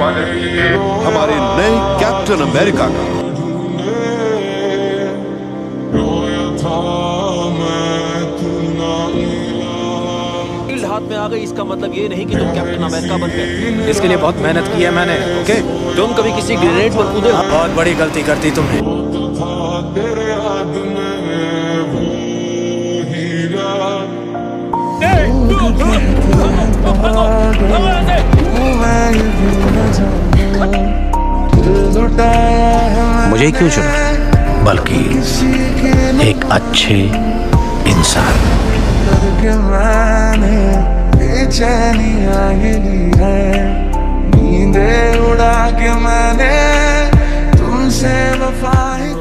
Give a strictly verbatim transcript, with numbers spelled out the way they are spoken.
स्वागत कीजिए हमारे नए कैप्टन अमेरिका का। हाथ में आ गई इसका मतलब ये नहीं कि तुम कैप्टन अमेरिका बन गए। इसके लिए बहुत मेहनत की है मैंने। ओके, तुम कभी किसी ग्रेनेड पर कूदे हो? बहुत बड़ी गलती करती तुमने। मुझे क्यों चुना, बल्कि एक अच्छे इंसान। नींदें उड़ा के मैंने तुमसे वफा